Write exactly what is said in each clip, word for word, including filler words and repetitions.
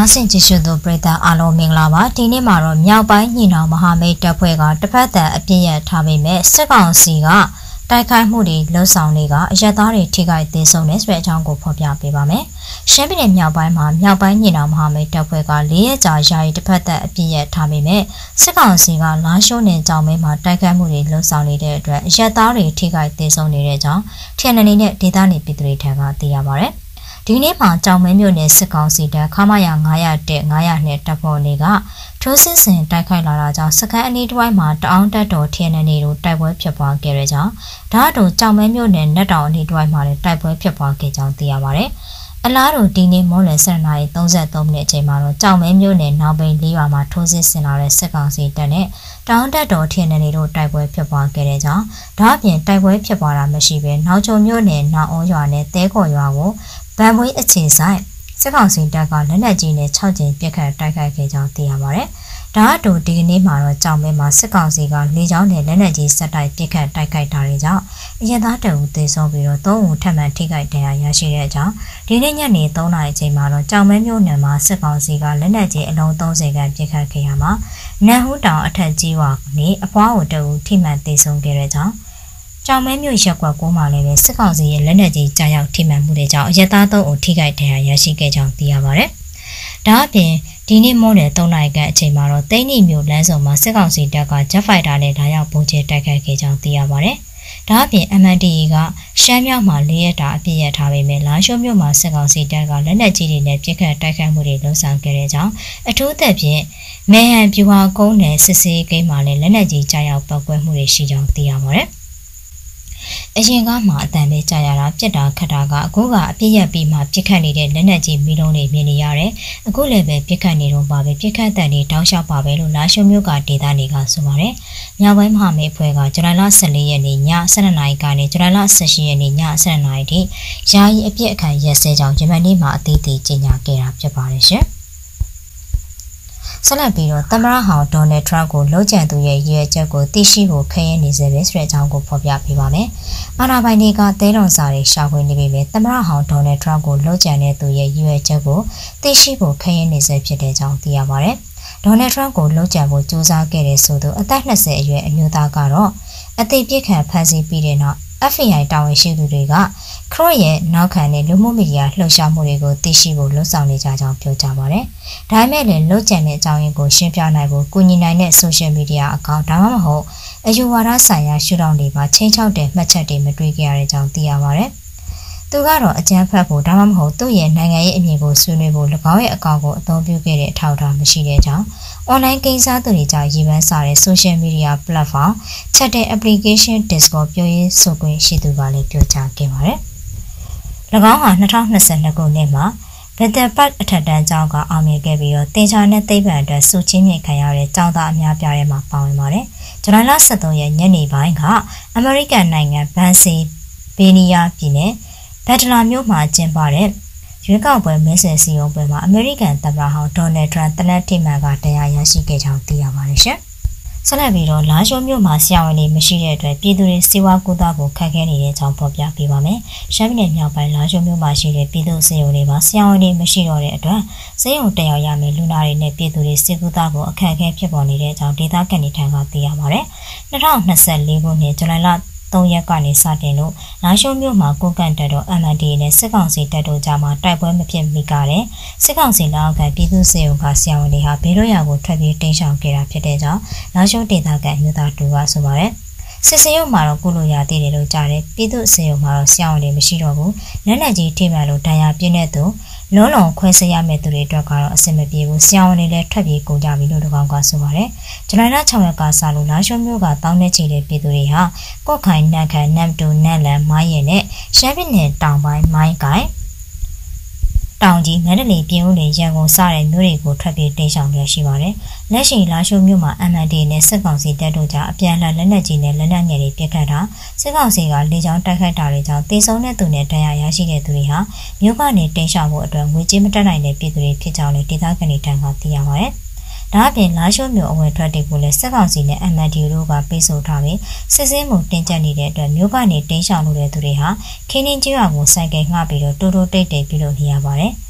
နာဆင်ကြည့်ရှုသူပရိသတ်အားလုံးမင်္ဂလာပါဒီနေ့မှာတော့မြောက်ပိုင်းညီနောင်မဟာမိတ်တပ်ဖွဲ့ကတစ်ဖက်သက်အပြည့်ရထားပေမဲ့စစ်ကောင်စီကတိုက်ခိုက်မှုတွေလှုပ်ဆောင်နေကအရက်သားတွေထိခိုက်သေးဆုံးနေဆိုတဲ့အကြောင်းကိုဖော်ပြပေးပါမယ်ရှမ်းပြည်နယ်မြောက်ပိုင်းမှာမြောက်ပိုင်းညီနောင်မဟာမိတ်တပ်ဖွဲ့ကလေးရက်ကြာယာယီတစ်ဖက်သက်အပြည့်ရထားပေမဲ့စစ်ကောင်စီကလာရှိုးနယ်ကြောင်မဲမှာတိုက်ခိုက်မှုတွေလှုပ်ဆောင်နေတဲ့အတွက်အရက်သားတွေထိခိုက်သေးဆုံးနေတဲ့အကြောင်းထျံနေနဲ့ဒေသနေပြည်သူတွေထံကသိရပါဗျဒီနေ့မှာကြောင်မဲမြို့နယ်စစ်ကောင်စီတပ်ခမာယာnine oh one nine oh twoတပ်ဖွဲ့တွေကထိုးစစ်ဆင်တိုက်ခိုက်လာတာကြောင့်စကန်အနီးတစ်ဝိုက်မှာတအောင်တက်တော်ထင်းနေနေတို့တိုက်ပွဲဖြစ်ပွားခဲ့တဲ့ကြောင့်ဓာတ်တို့ကြောင်မဲမြို့နယ်နက်တောင်အနီးတစ်ဝိုက်မှာလည်းတိုက်ပွဲဖြစ်ပွားခဲ့ကြောင်းသိရပါတယ်။အလားတူဒီနေ့မိုးလယ်sevenနာရီthirty-threeမိနစ်အချိန်မှာတော့ကြောင်မဲမြို့နယ်နောက်ပိန်လေးရွာမှာထိုးစစ်ဆင်လာတဲ့စစ်ကောင်စီတပ်နဲ့တအောင်တက်တော်ထင်းနေနေတို့တိုက်ပွဲဖြစ်ပွားခဲ့တဲ့ကြောင့်ဓာတ်ပြင်တိုက်ပွဲဖြစ်ပွားတာမရှိဘဲနောက်ချုံမြို့နယ်နောက်အောရွာနဲ့တဲခေါ်ရွာကိုဗန်မွေးအခြေဆိုင်စစ်ကောင်စီတပ်ကလက်နက်ကြီးနဲ့sixကြိမ်ပစ်ခတ်တိုက်ခိုက်ခဲ့ကြောင်းသိရပါတယ်။ဒါအတူဒီကနေ့မှာတော့ကြောင်မဲမှာစစ်ကောင်စီကလေကြောင်းနဲ့လက်နက်ကြီးဆက်တိုက်ပစ်ခတ်တိုက်ခိုက်တာတွေကြောင့်အရသားတအုပ်သေဆုံးပြီးတော့သုံးဦးထပ်မံထိခိုက်ဒဏ်ရာရရှိတဲ့အကြောင်းဒီနေ့ညနေthreeနာရီအချိန်မှာတော့ကြောင်မဲမြို့နယ်မှာစစ်ကောင်စီကလက်နက်ကြီးအလုံးthirtyခန့်ပစ်ခတ်ခဲ့ရမှာနန်ဟူးတောင်အထက်ကြီးဝါနေအဖွားကိုတအုပ်ထိမှန်သေဆုံးခဲ့တဲ့ကြောင့်ကြောင်မဲမြို့ရက်ကွက်ကိုမှလည်းပဲစစ်ကောင်စီရဲ့လက်နက်ကြီးကြားရောက်ထိမှန်မှုတွေကြောင့်အရက်သားသုံးဦးထိခိုက်ဒဏ်ရာရရှိခဲ့ကြောင်းသိရပါတယ်။ဒါအပြင်ဒီနေ့မိုးနယ်threeနာရီခန့်အချိန်မှာတော့သိန်းနီမြို့လမ်းစုံမှာစစ်ကောင်စီတပ်က Jet Fighter နဲ့လာရောက်ပုံကျဲတိုက်ခိုက်ခဲ့ကြောင်းသိရပါတယ်။ဒါအပြင် M N D A ကရှမ်းမြောက်မှာ၄ရက်တာအပြည့်ရထားပေမဲ့လာရှိုးမြို့မှာစစ်ကောင်စီတပ်ကလက်နက်ကြီးတွေနဲ့ပစ်ခတ်တိုက်ခိုက်မှုတွေလှုံ့ဆော်ခဲ့တဲ့ကြောင့်အထူးသဖြင့်မဲဟန်ပြူဟာကုန်းနယ်စစ်စေးကိန်းမှာလည်းလက်နက်ကြီးကြားရောက်ပောက်ကွဲမှုတွေရှိကြောင်းသိရပါတယ်။အရင်ကမှအတန်လေးကြာရတာပြစ်တာခတ်တာကအခုကအပြည့်ရပြီးမှပြစ်ခတ်နေတဲ့လက်နက်ကြီးမီးလုံးတွေမြင်နေရတယ်။အခုလည်းပဲပြစ်ခတ်နေတော့ပါပဲပြစ်ခတ်တဲ့တွေတောင်းလျှောက်ပါပဲလို့လာရှိုးမျိုးကဒေသတွေကဆိုပါတယ်။မြောက်ပိုင်းမဟာမိတ်အဖွဲ့ကဇူလိုင်လfourteenရက်နေ့ညsevenနာရီကနေဇူလိုင်လsixteenရက်နေ့ညsevenနာရီထိယာယီအပြစ်အခမ်းရက်စဲကြောင်းဂျမန်နေ့မှာအသေးသေးကြေညာခဲ့တာဖြစ်ပါတယ်ရှင်။ဆက်လက်ပြီးတော့သမ္မတဟောင်းဒေါ်နယ်ထရန့်ကိုလှုပ်ကြံသူရဲ့ရည်ရွယ်ချက်ကိုသိရှိဖို့ခရင်နေစေပဲဆိုတဲ့အကြောင်းကိုဖော်ပြပေးပါမယ်။အာဏာပိုင်တွေကတဲတော်စာတွေရှာဖွေနေပြီပဲသမ္မတဟောင်းဒေါ်နယ်ထရန့်ကိုလှုပ်ကြံတဲ့သူရဲ့ရည်ရွယ်ချက်ကိုသိရှိဖို့ခရင်နေစေဖြစ်တဲ့အကြောင်းသိရပါတယ်။ဒေါ်နယ်ထရန့်ကိုလှုပ်ကြံဖို့ကြိုးစားခဲ့တဲ့ဆိုသူအသက်twentyအရွယ်အမျိုးသားကတော့အသိပြစ်ခံဖမ်းဆီးပြီးတဲ့နောက် F B I တာဝန်ရှိသူတွေကခရို့ရဲ့နောက်ခံနဲ့လူမှုမီဒီယာလှုပ်ရှားမှုတွေကိုသိရှိဖို့လှုံ့ဆော်နေကြကြောင်းပြောကြပါတယ်။ဒါပေမဲ့လည်းလှုပ်ကြံတဲ့အကြောင်းရင်းကိုရှင်းပြနိုင်ဖို့ကူညီနိုင်တဲ့ social media အကောင့်ဒါမှမဟုတ်အယူဝါဒဆိုင်ရာရှုထောင့်တွေမှာချိန်ချောက်တဲ့မှတ်ချက်တွေမတွေ့ကြရတဲ့အကြောင်းသိရပါတယ်။သူကတော့အကြမ်းဖက်ဖို့ဒါမှမဟုတ်သူ့ရဲ့နိုင်ငံရေးအမြင်ကိုဆွေးနွေးဖို့၎င်းရဲ့အကောင့်ကိုအသုံးပြုခဲ့တဲ့အထောက်အထားမရှိတဲ့အကြောင်း online ကိန်းစားသူတွေကြောင့်ရည်မှန်းစားတဲ့ social media platform ချက်တဲ့ application Discord ပြောရေးဆိုခွင့်ရှိသူကလည်းပြောကြားခဲ့ပါတယ်။၎င်းဟာtwenty twenty-twoခုနှစ်မှာဗက်တယ်ပတ်အထက်တန်းကျောင်းကအောင်မြင်ခဲ့ပြီးတော့တင်ချာနဲ့သိပ္ပံအတွက်စုချင်းမြင့်ခံရတဲ့ကျောင်းသားအများပြားထဲမှာပါဝင်ပါတယ်။ဇူလိုင်လseventeenရက်ညနေပိုင်းကအမေရိကန်နိုင်ငံဘန်စီဗေနီးယားပြည်နယ်ဘက်တလာမြို့မှာကျင်းပတဲ့ရွေးကောက်ပွဲမဲဆွယ်စည်းရုံးပွဲမှာအမေရိကန်သမ္မတဟောင်းဒေါ်နယ်ထရန့်တနက်ထိမှန်ကတရားရရှိခဲ့ကြောင်းသိရပါတယ်ရှင်။ဆက်လက်ပြီးတော့လာရှိုးမြို့မှာဆရာဝန်တွေမရှိတဲ့အတွက်ပြည်သူတွေစေဝါကုသဖို့ခက်ခဲနေတဲ့အကြောင်းဖော်ပြပေးပါမယ်။ရှမ်းပြည်နယ်မြောက်ပိုင်းလာရှိုးမြို့မှာရှိတဲ့ပြည်သူစေရုံတွေမှာဆရာဝန်တွေမရှိတော့တဲ့အတွက်စေရုံတက်ရောက်ရမယ့်လူနာတွေနဲ့ပြည်သူတွေစေကုသဖို့အခက်အခဲဖြစ်ပေါ်နေတဲ့အကြောင်းဒေသခံတွေထံကသိရပါတယ်။twenty twenty-fourခုနှစ်ဇူလိုင်လthreeရက်ကနေစတင်လို့လာရှိုးမြို့မှာကိုကန့်တက်တော့ M N D A နဲ့စစ်ကောင်စီတပ်တို့ကြားမှာတိုက်ပွဲမဖြစ်မိကြတဲ့စစ်ကောင်စီလက်အောက်ကပြည်သူ့စေုံကဆရာဝန်တွေဟာဘေးလွတ်ရာကိုထွက်ပြေးတိမ်းရှောင်ခဲ့တာဖြစ်တဲ့ကြောင့်လာရှိုးဒေသခံမျိုးသားတူကဆိုပါတယ်စစ်စေးရုံမှာတော့ကုလိုရသေးတယ်လို့ကြားတယ်ပြည်သူ့စေုံမှာတော့ဆရာဝန်တွေမရှိတော့ဘူးလက်နက်ကြီးထိမှန်လို့ဒဏ်ရာပြင်းတဲ့သူလုံးလုံးခွဲစိရမယ့်သူတွေအတွက်ကတော့အဆင်မပြေဘူးဆရာဝန်တွေလည်းထွက်ပြေးကုန်ကြပြီလို့တကောင်ကဆိုပါတယ်ဇူလိုင်လsixရက်ကစလို့လာရှိုးမြို့ကတောင်းနေချီတဲ့ပြည်သူတွေဟာကော့ခိုင်နန့်ခန်နမ်တူနန့်လန်မိုင်းရဲနဲ့ရှမ်းပြည်နယ်တောင်ပိုင်းမိုင်းကိုင်တောင်ကြီးမန္တလေးပြည်ဦးလင်ရန်ကုန်စတဲ့မြို့တွေကိုထွက်ပြေးတိမ်းရှောင်ရရှိပါတယ်လက်ရှိလာရှိုးမြို့မှာ M N D A နဲ့စစ်ကောင်စီတပ်တို့ကြားအပြန်အလှန်လက်နက်ကြီးနဲ့လက်နက်ငယ်တွေပစ်ခတ်တာစစ်ကောင်စီကလေကြောင်းတိုက်ခိုက်တာတွေကြောင့်တေဆုံးတဲ့သူနဲ့ဒဏ်ရာရရှိတဲ့သူတွေဟာမြို့ကနေတိမ်းရှောင်ဖို့အတွက်ငွေကြေးမတက်နိုင်တဲ့ပြည်သူတွေဖြစ်ကြောင်းလည်းဒေသခံတွေထံကသိရပါတယ်။ဒါအပြင်လာရှိုးမြို့အဝင်ထွက်တွေကိုလည်းစစ်ကောင်စီနဲ့ M N D A တို့ကပေးဆိုထားပြီးစစ်စင်းမှုတင်ကြနေတဲ့အတွက်မြို့ကနေတိမ်းရှောင်လို့တဲ့သူတွေဟာခင်းင်းကျွော်ကိုစိုက်ကဲငှပြီးတော့တိုးတိုးတိတ်တိတ်ပြုလုပ်နေရပါတယ်။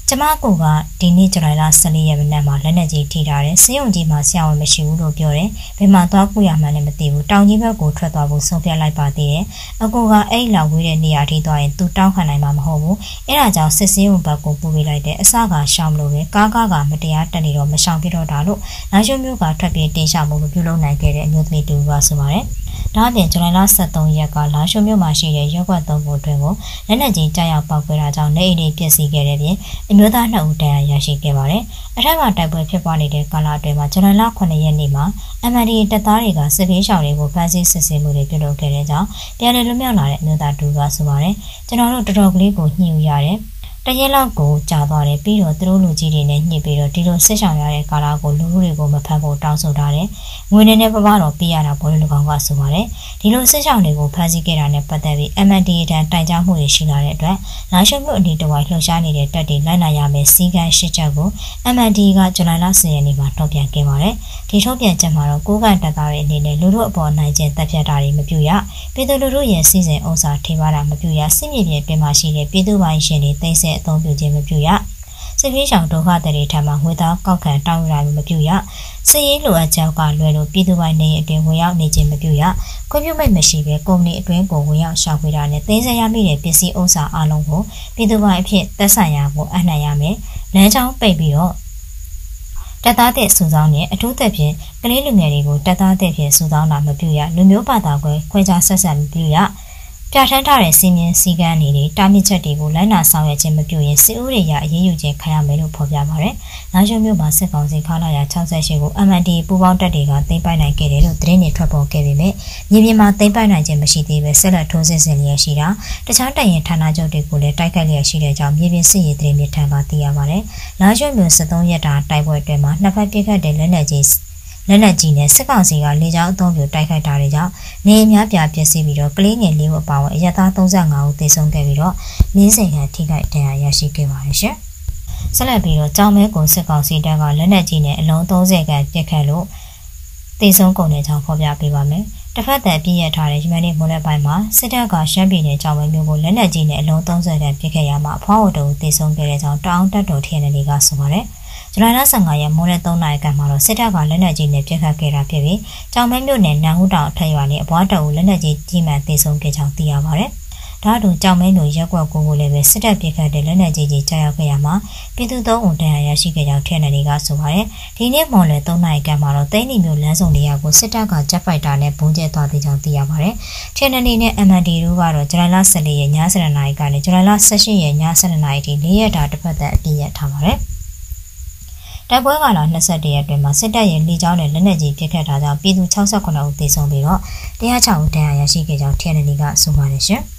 ကျမကိုကဒီနေ့ဇူလိုင်လဆယ်လေးရက်နေ့မှာလက်နက်ကြီးထိထားတယ်။ဆေးရုံကြီးမှာဆရာဝန်မရှိဘူးလို့ပြောတယ်။ဘယ်မှာသွားကူရမှန်းလည်းမသိဘူး။တောင်ကြီးဘက်ကိုထွက်သွားဖို့ဆုံးဖြတ်လိုက်ပါသေးတယ်။အကိုကအဲ့လောက်ဝေးတဲ့နေရာထိသွားရင်သူတောင်းခံနိုင်မှာမဟုတ်ဘူး။အဲ့ဒါကြောင့်စစ်ဆေးရုံဘက်ကိုပို့ပေးလိုက်တယ်။အစကရှောင်လို့ပဲကားကားကမတရားတက်နေတော့မရှောင်ပြတော့တာလို့နာရှုံမျိုးကထွက်ပြေးတင်ရှာမှုလို့ပြုလုပ်နိုင်ခဲ့တဲ့အမျိုးသမီးတူကဆိုပါတယ်။ဒါအပြင်ဇူလိုင်လဆယ်သုံးရက်ကလာရှုံမြို့မှာရှိတဲ့ရက်ကွက်သုံးခုအတွင်းကိုလက်နက်ကြီးကြားရောက်ပောက်ကွဲတာကြောင့်နေအိမ်တွေပျက်စီးခဲ့တဲ့ပြင်အမျိုးသားနှစ်ဦးဒဏ်ရာရရှိခဲ့ပါတယ်။အထက်ကတိုက်ပွဲဖြစ်ပွားနေတဲ့ကာလအတွင်းမှာဇူလိုင်လခုနှစ်ရက်နေ့မှာ M N D တပ်သားတွေကစစ်ပေးရှောင်တွေကိုဖမ်းဆီးစစ်ဆေးမှုတွေပြုလုပ်ခဲ့တဲ့ကြောင့်ပြန်လည်လွတ်မြောက်လာတဲ့အမျိုးသားတူကဆိုပါတယ်။ကျွန်တော်တို့တော်တော်ကလေးကိုညှိယူရတယ်။တရက်လောက်ကိုကြာသွားတယ်ပြီးတော့သူတို့လူကြီးတွေနဲ့ညှိပြီးတော့ဒီလိုစစ်ဆောင်ရတဲ့ကာလကိုလူလူတွေကိုမဖမ်းဖို့တောင်းဆိုထားတယ်။ငွေနဲ့နဲ့ပပတော့ပြရတာပေါ်လူကောင်ကဆိုပါတယ်။ဒီလိုစစ်ဆောင်တွေကိုဖမ်းဆီးခဲ့တာနဲ့ပတ်သက်ပြီး M N D တန်းတိုင်ကြားမှုတွေရှိလာတဲ့အတွက်လာရှုံမှုအနီးတစ်ဝိုက်လှုပ်ရှားနေတဲ့တပ်တွေလိုက်နိုင်ရမယ်စီကံရှစ်ချက်ကို M N D ကဇူလိုင်လဆယ်ရက်နေ့မှာထုတ်ပြန်ခဲ့ပါတယ်။ဒီထုတ်ပြန်ချက်မှာတော့ကိုးကန်တပ်သားတွေအနေနဲ့လူတို့အပေါ်နိုင်ကျင့်တပ်ဖြတ်တာတွေမပြုရပြည်သူလူထုရဲ့စီစဉ်ဥစ္စာထိပါတာမပြုရစစ်မြေပြင်ပြင်မှာရှိတဲ့ပြည်သူပိုင်းရှင်တွေသိသိအသုံးပြုခြင်းမပြုရစစ်ပြေးရှောင်ဒုက္ခသည်ထံမှငွေသားကောက်ခံတောင်းရမပြုရစစ်ရေးလိုအပ်ချက်ကလွယ်လို့ပြည်သူပိုင်းနေအတွင်းဝင်ရောက်နေခြင်းမပြုရခွင့်ပြုမိတ်မရှိဘဲကုမ္ပဏီအတွင်းကိုဝင်ရောက်ရှောက်ပေးတာနဲ့သိမ်းဆည်းရမိတဲ့ပစ္စည်းဥစ္စာအလုံးကိုပြည်သူပိုင်းအဖြစ်သက်ဆိုင်ရာကိုအနှံ့ရမယ်လမ်းကြောင်းပိတ်ပြီးတော့တပ်သားတဲ့စုဆောင်းနဲ့အထူးသဖြင့်ကလေးလူငယ်တွေကိုတပ်သားတဲ့ဖြင့်စုဆောင်းတာမပြုရလူမျိုးဘာသာကွဲခွဲခြားဆက်ဆံမပြုရပြဋ္ဌာန်းထားတဲ့စီမင်းစည်းကမ်းတွေတာမြစ်ချက်တွေကိုလိုက်နာဆောင်ရွက်ခြင်းမပြုရင်စစ်ဦးတွေရအရေးယူခြင်းခံရမယ်လို့ဖော်ပြပါတယ်။နောက်ရှုံမျိုးမှာစစ်ကောင်စီခါလာရ၆၈ကို M N D ပူးပေါင်းတပ်တွေကသိမ်းပိုက်နိုင်ခဲ့တယ်လို့သတင်းတွေထွက်ပေါ်ခဲ့ပေမဲ့မြေပြင်မှာသိမ်းပိုက်နိုင်ခြင်းမရှိသေးပဲဆက်လက်ထိုးစစ်ဆင်လျက်ရှိတာတခြားတပ်ရင်ဌာနချုပ်တွေကိုလည်းတိုက်ခိုက်လျက်ရှိတဲ့ကြောင့်မြေပြင်စစ်ရေးသတင်းတွေထံကသိရပါတယ်။နောက်ရှုံမျိုးစစ်သုံးရက်တာတိုက်ပွဲအတွင်းမှာနှစ်ဖက်ပြစ်ခတ်တဲ့လက်နက်ကြီးလက်နက်ကြီးနဲ့စစ်ကောင်စီကလေကြောင်းအုံပြုတိုက်ခိုက်တာတွေကြောင့်နေအများပြားပျက်စီးပြီးတော့ကလေးငယ်လေးဦးအပါအဝင်အရသားသုံးဆယ့်ငါဦးသေဆုံးခဲ့ပြီးတော့မင်းစိန်ကထိခိုက်ဒဏ်ရာရရှိခဲ့ပါတယ်ရှင်။ဆက်လက်ပြီးတော့ကြောင်မဲကုံစစ်ကောင်စီတပ်ကလက်နက်ကြီးနဲ့အလုံးသုံးဆယ်ခန့်ပစ်ခတ်လို့သေဆုံးကုန်တဲ့ကြောင်းဖော်ပြပေးပါမယ်။တစ်ဖက်သက်ပြည့်ရထားတဲ့ယမန်နေ့မိုးလယ်ပိုင်းမှာစစ်တပ်ကရှမ်းပြည်နယ်ကြောင်မဲမြို့ကိုလက်နက်ကြီးနဲ့အလုံးသုံးဆယ်ခန့်ပစ်ခတ်ရမှာအဖွားတော်သေဆုံးခဲ့တဲ့ကြောင်းတောင်တပ်တော်ထင်းနေကဆိုပါတယ်။ဇူလိုင်လဆယ်၅ရက်မိုးလယ်သုံးနာရီခန့်မှာတော့စစ်တပ်ကလက်နက်ကြီးနဲ့ပစ်ခတ်ခဲ့တာဖြစ်ပြီးကြောင်မဲမြို့နယ်နန်းဟူတောင်အထက်ရွာနဲ့အပွားတော်လက်နက်ကြီးကြီးမှန်သေဆုံးခဲ့ကြောင်းသိရပါတယ်။ဒါ့အတူကြောင်မဲမြို့ရက်ကွက်ကိုကိုလည်းပဲစစ်တပ်ပစ်ခတ်တဲ့လက်နက်ကြီးကြီးကြားရောက်ခဲ့ရမှာပြည်သူသုံးဦးဒဏ်ရာရရှိခဲ့ကြောင်းထင်တယ်တွေကဆိုပါတယ်။ဒီနေ့မိုးလယ်သုံးနာရီခန့်မှာတော့သိန်းနီမြို့လမ်းစုံနေရာကိုစစ်တပ်ကဂျက်ဖိုက်တာနဲ့ပုံကျဲသွားတဲ့ကြောင်းသိရပါတယ်။ထင်တယ်နေနဲ့ M N D တို့ကတော့ဇူလိုင်လဆယ်လေးရက်ညဆယ်နာရီကနေဇူလိုင်လဆယ်ရှစ်ရက်ညဆယ်နာရီထိလေးရက်တာတစ်ဖက်သက်အပြည့်ရထားပါတယ်။တိုက်ပွဲကလာ၂၁ရက်အတွင်းမှာစစ်တပ်ရဲ့လေကြောင်းနဲ့လက်နက်ကြီးပစ်ခတ်တာကြောင့်ပြည်သူ၆၉ဦးသေဆုံးပြီးတော့၁၀၆ဦးဒဏ်ရာရရှိခဲ့ကြောင်းထင်တယ်ကဆိုပါတယ်ရှင်။